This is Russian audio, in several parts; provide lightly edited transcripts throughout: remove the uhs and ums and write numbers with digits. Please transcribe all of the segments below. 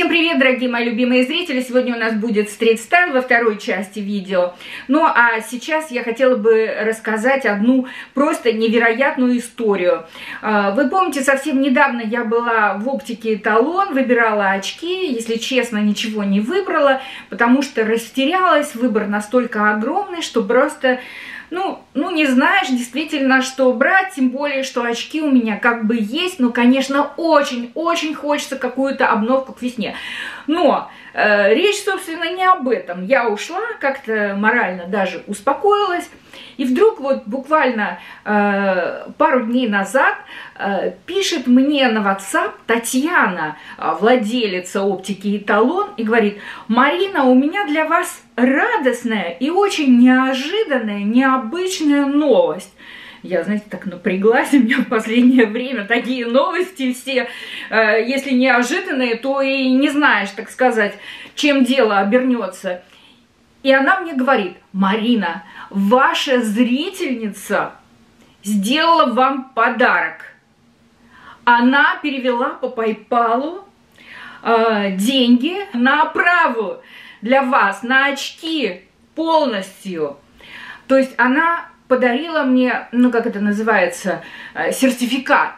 Всем привет, дорогие мои любимые зрители! Сегодня у нас будет стрит-стайл во второй части видео. Ну а сейчас я хотела бы рассказать одну просто невероятную историю. Вы помните, совсем недавно я была в оптике «Эталон», выбирала очки. Если честно, ничего не выбрала, потому что растерялась. Выбор настолько огромный, что просто... Ну, не знаешь действительно, что брать, тем более, что очки у меня как бы есть, но, конечно, очень хочется какую-то обновку к весне. Но речь, собственно, не об этом. Я ушла, как-то морально даже успокоилась, и вдруг вот буквально пару дней назад пишет мне на WhatsApp Татьяна, владелица оптики «Эталон», и говорит: «Марина, у меня для вас радостная и очень неожиданная, необычная новость». Я, знаете, так напряглась, у меня в последнее время такие новости все, если неожиданные, то и не знаешь, так сказать, чем дело обернется. И она мне говорит: «Марина, ваша зрительница сделала вам подарок. Она перевела по PayPal деньги на оправу для вас, на очки полностью». То есть она подарила мне, ну как это называется, сертификат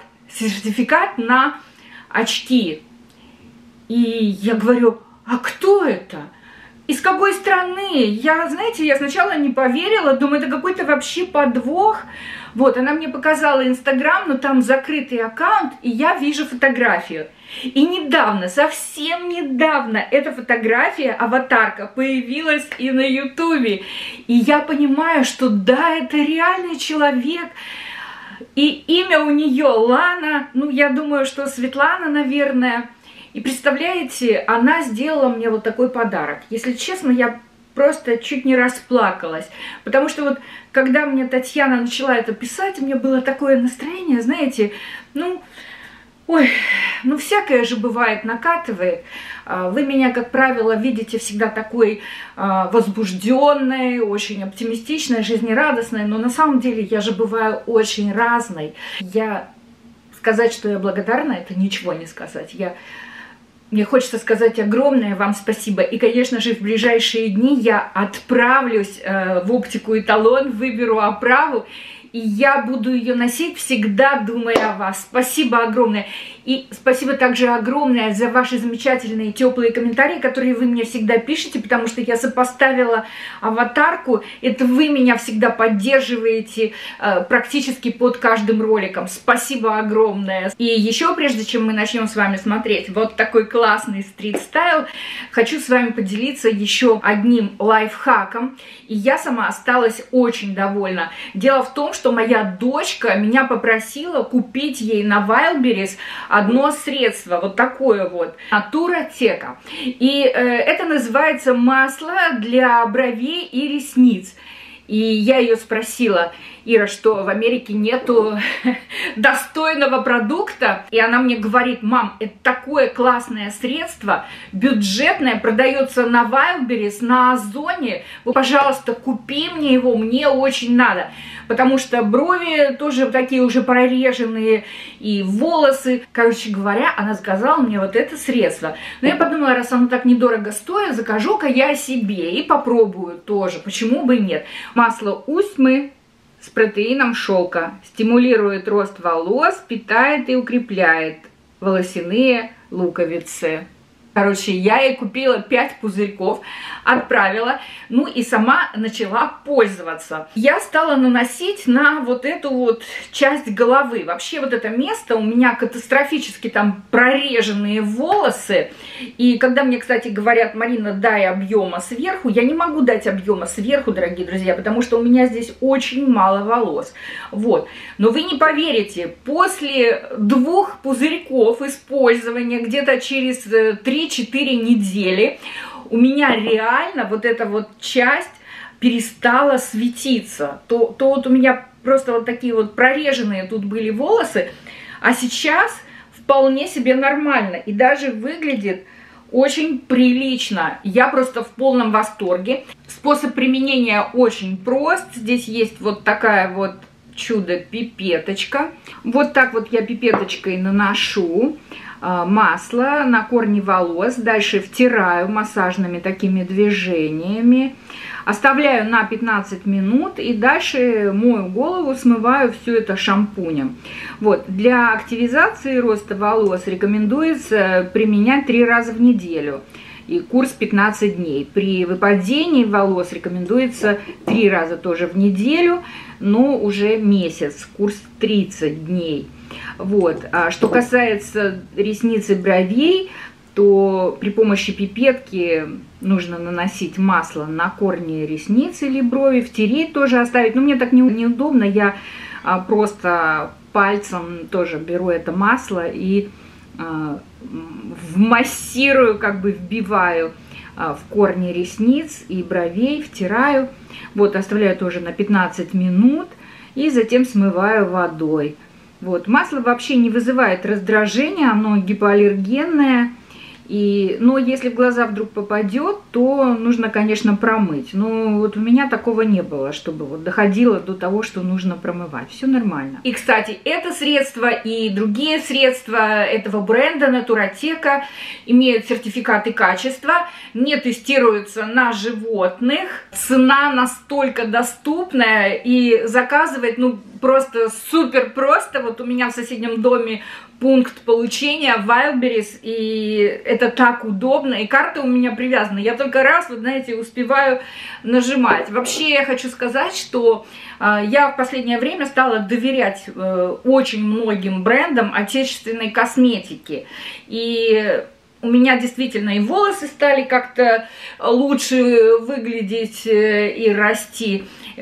на очки. И я говорю: «А кто это? Из какой страны?» Знаете, я сначала не поверила, думаю, это какой-то вообще подвох. Вот, она мне показала Инстаграм, но там закрытый аккаунт, и я вижу фотографию. И недавно, совсем недавно, эта фотография, аватарка, появилась и на Ютубе. И я понимаю, что да, это реальный человек. И имя у нее Лана, ну я думаю, что Светлана, наверное. И представляете, она сделала мне вот такой подарок. Если честно, я просто чуть не расплакалась. Потому что вот, когда мне Татьяна начала это писать, у меня было такое настроение, знаете, всякое же бывает, накатывает. Вы меня, как правило, видите всегда такой возбужденной, очень оптимистичной, жизнерадостной, но на самом деле я же бываю очень разной. Сказать, что я благодарна, это ничего не сказать. Мне хочется сказать огромное вам спасибо. И, конечно же, в ближайшие дни я отправлюсь в оптику «Эталон», выберу оправу, и я буду ее носить всегда, думая о вас. Спасибо огромное. И спасибо также огромное за ваши замечательные теплые комментарии, которые вы мне всегда пишете, потому что я сопоставила аватарку. Это вы меня всегда поддерживаете практически под каждым роликом. Спасибо огромное. И еще, прежде чем мы начнем с вами смотреть вот такой классный стрит-стайл, хочу с вами поделиться еще одним лайфхаком. И я сама осталась очень довольна. Дело в том, что моя дочка меня попросила купить ей на Wildberries одно средство, вот такое вот, Natura Teca. И это называется масло для бровей и ресниц. И я ее спросила: «Ира, что в Америке нету достойного продукта?» И она мне говорит: «Мам, это такое классное средство, бюджетное, продается на Wildberries, на Озоне. Вы, пожалуйста, купи мне его, мне очень надо». Потому что брови тоже такие уже прореженные, и волосы. Короче говоря, она заказала мне вот это средство. Но я подумала, раз оно так недорого стоит, закажу-ка я себе и попробую тоже. Почему бы и нет? Масло Усьмы с протеином шелка стимулирует рост волос, питает и укрепляет волосяные луковицы. Короче, я ей купила 5 пузырьков, отправила, ну и сама начала пользоваться. Я стала наносить на вот эту вот часть головы. Вообще вот это место у меня катастрофически там прореженные волосы. И когда мне, кстати, говорят: «Марина, дай объема сверху», я не могу дать объема сверху, дорогие друзья, потому что у меня здесь очень мало волос. Вот. Но вы не поверите, после 2 пузырьков использования, где-то через 3-4 недели, у меня реально вот эта вот часть перестала светиться. То вот у меня просто вот такие вот прореженные тут были волосы, а сейчас вполне себе нормально и даже выглядит очень прилично. Я просто в полном восторге. Способ применения очень прост. Здесь есть вот такая вот чудо-пипеточка. Вот так вот я пипеточкой наношу. масло на корни волос, дальше втираю массажными такими движениями, оставляю на 15 минут и дальше мою голову, смываю все это шампунем. Вот. Для активизации роста волос рекомендуется применять 3 раза в неделю. И курс 15 дней. При выпадении волос рекомендуется 3 раза тоже в неделю, но уже месяц, курс 30 дней. Вот. А что касается ресниц и бровей, то при помощи пипетки нужно наносить масло на корни ресниц или брови, втереть тоже оставить. Но мне так неудобно, я просто пальцем тоже беру это масло и вмассирую, как бы вбиваю в корни ресниц и бровей, втираю. Вот, оставляю тоже на 15 минут и затем смываю водой. Вот, масло вообще не вызывает раздражения, оно гипоаллергенное. Но если в глаза вдруг попадет, то нужно, конечно, промыть. Но вот у меня такого не было, чтобы вот доходило до того, что нужно промывать. Все нормально. И, кстати, это средство и другие средства этого бренда Натуротека имеют сертификаты качества, не тестируются на животных. Цена настолько доступная и заказывать, ну, просто супер просто. Вот у меня в соседнем доме пункт получения Wildberries, и это так удобно, и карта у меня привязана, я только раз, вот знаете, успеваю нажимать. Вообще я хочу сказать, что я в последнее время стала доверять очень многим брендам отечественной косметики, и у меня действительно и волосы стали как-то лучше выглядеть и расти.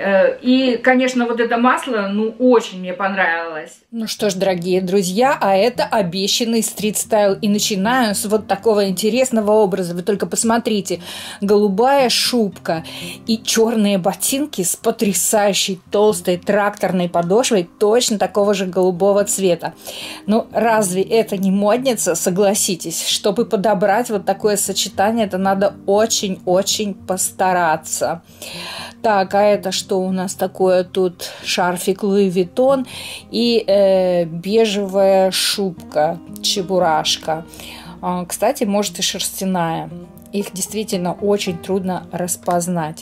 И, конечно, вот это масло, ну, очень мне понравилось. Ну что ж, дорогие друзья, а это обещанный стрит-стайл. И начинаю с вот такого интересного образа. Вы только посмотрите. Голубая шубка и черные ботинки с потрясающей толстой тракторной подошвой точно такого же голубого цвета. Ну, разве это не модница? Согласитесь, чтобы подобрать вот такое сочетание, это надо очень-очень постараться. Так, а это что у нас такое? Тут шарфик Луи Виттон и бежевая шубка, чебурашка. Кстати, может и шерстяная. Их действительно очень трудно распознать.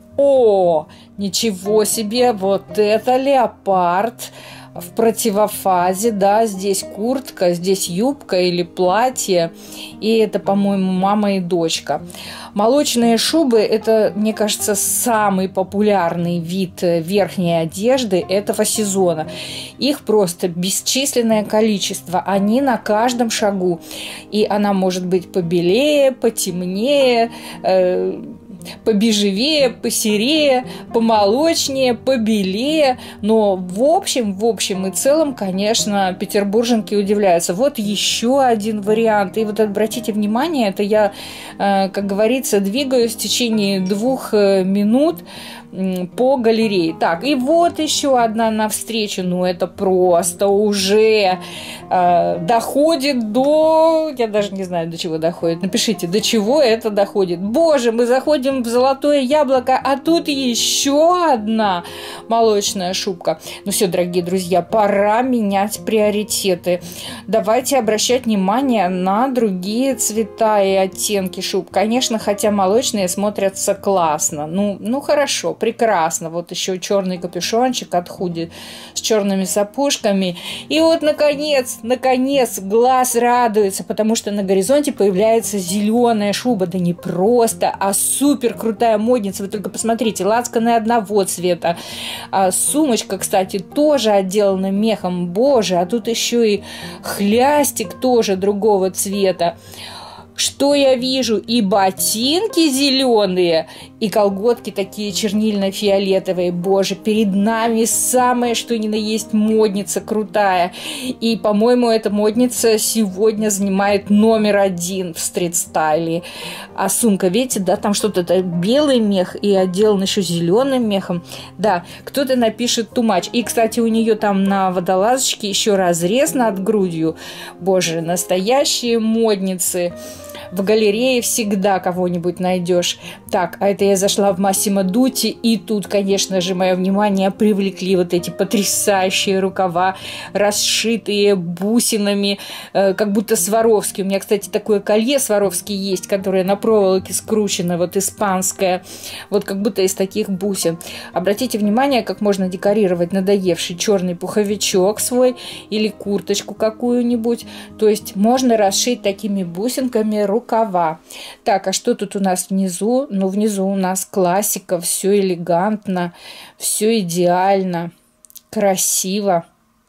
О, ничего себе, вот это леопард в противофазе, да, здесь куртка, здесь юбка или платье, и это, по-моему, мама и дочка. Молочные шубы – это, мне кажется, самый популярный вид верхней одежды этого сезона. Их просто бесчисленное количество, они на каждом шагу, и она может быть побелее, потемнее, побежевее, посерее, помолочнее, побелее. Но в общем и целом, конечно, петербурженки удивляются. Вот еще один вариант. И вот обратите внимание, это я, как говорится, двигаюсь в течение 2 минут по галерее. Так, и вот еще одна навстречу. Ну, это просто уже доходит до... Я даже не знаю, до чего доходит. Напишите, до чего это доходит. Боже, мы заходим в золотое яблоко, а тут еще одна молочная шубка. Ну все, дорогие друзья, пора менять приоритеты. Давайте обращать внимание на другие цвета и оттенки шуб. Конечно, хотя молочные смотрятся классно. Ну хорошо, прекрасно. Вот еще черный капюшончик от худи с черными сапожками. И вот, наконец, глаз радуется, потому что на горизонте появляется зеленая шуба. Да не просто, а супер крутая модница. Вы только посмотрите, лацканы одного цвета. А сумочка, кстати, тоже отделана мехом. Боже, а тут еще и хлястик тоже другого цвета. Что я вижу? И ботинки зеленые, и колготки такие чернильно-фиолетовые. Боже, перед нами самое, что ни на есть модница крутая. И, по-моему, эта модница сегодня занимает номер 1 в стрит-стайле. А сумка, видите, да, там что-то белый мех и отделан еще зеленым мехом. Да, кто-то напишет too much. И, кстати, у нее там на водолазочке еще разрез над грудью. Боже, настоящие модницы. В галерее всегда кого-нибудь найдешь. Так, а это я зашла в Массимо Дутти, и тут, конечно же, мое внимание привлекли вот эти потрясающие рукава, расшитые бусинами, как будто Сваровски. У меня, кстати, такое колье Сваровски есть, которое на проволоке скручено, вот испанское, вот как будто из таких бусин. Обратите внимание, как можно декорировать надоевший черный пуховичок свой или курточку какую-нибудь. То есть можно расшить такими бусинками рукава. Так, а что тут у нас внизу? Ну, внизу у нас классика, все элегантно, все идеально, красиво.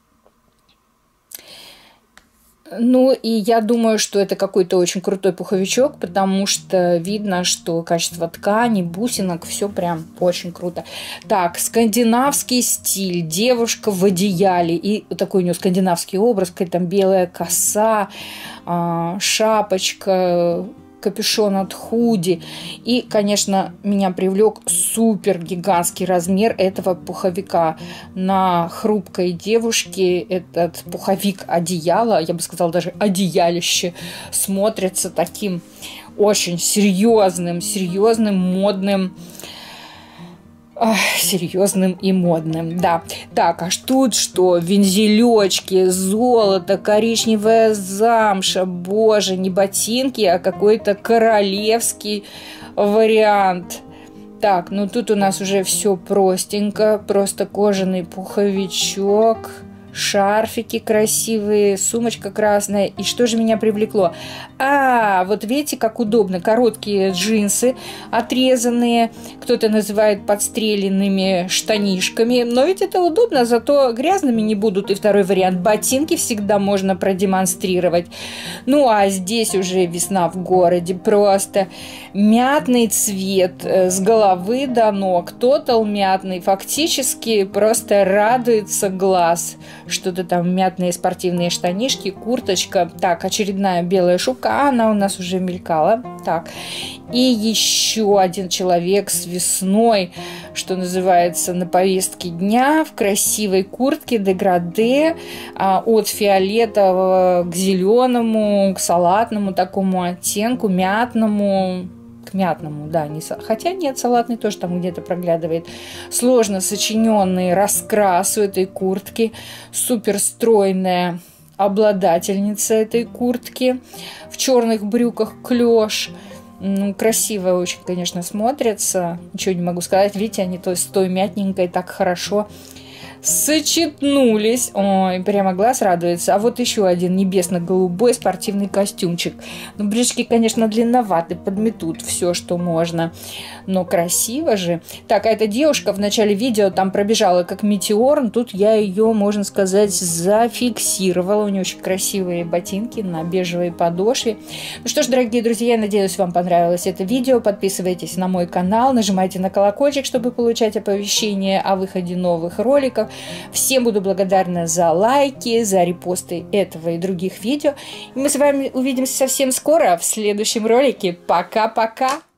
Ну, и я думаю, что это какой-то очень крутой пуховичок, потому что видно, что качество ткани, бусинок, все прям очень круто. Так, скандинавский стиль, девушка в одеяле, и такой у нее скандинавский образ, какая-то там белая коса, шапочка, капюшон от худи. И, конечно, меня привлек супер гигантский размер этого пуховика. На хрупкой девушке этот пуховик одеяла, я бы сказала даже одеялище, смотрится таким очень серьезным, модным. Серьезным и модным, да. Так, а тут что? Вензелечки, золото, коричневая замша. Боже, не ботинки, а какой-то королевский вариант. Так, ну тут у нас уже все простенько. Просто кожаный пуховичок, шарфики красивые, сумочка красная. И что же меня привлекло? Вот видите, как удобно. Короткие джинсы отрезанные. Кто-то называет подстреленными штанишками. Но ведь это удобно, зато грязными не будут. И второй вариант. Ботинки всегда можно продемонстрировать. Ну, а здесь уже весна в городе. Просто мятный цвет с головы до ног. Тотал мятный. Фактически просто радуется глаз. Что-то там мятные спортивные штанишки, курточка. Так, очередная белая шубка. Она у нас уже мелькала. Так, и еще один человек с весной, что называется, на повестке дня, в красивой куртке деграде, от фиолетового к зеленому, к салатному такому оттенку, мятному. Мятному, да, хотя нет, салатный тоже там где-то проглядывает. Сложно сочиненный раскрас у этой куртки, супер стройная обладательница этой куртки в черных брюках клеш. Красиво очень, конечно, смотрятся. Ничего не могу сказать. Видите, они с той мятненькой так хорошо сочетнулись. Ой, прямо глаз радуется. А вот еще один небесно-голубой спортивный костюмчик. Ну, брючки, конечно, длинноваты, подметут все, что можно. Но красиво же. Так, а эта девушка в начале видео там пробежала как метеор. Тут я ее, можно сказать, зафиксировала. У нее очень красивые ботинки на бежевой подошве. Ну что ж, дорогие друзья, я надеюсь, вам понравилось это видео. Подписывайтесь на мой канал, нажимайте на колокольчик, чтобы получать оповещения о выходе новых роликов. Всем буду благодарна за лайки, за репосты этого и других видео. И мы с вами увидимся совсем скоро в следующем ролике. Пока-пока!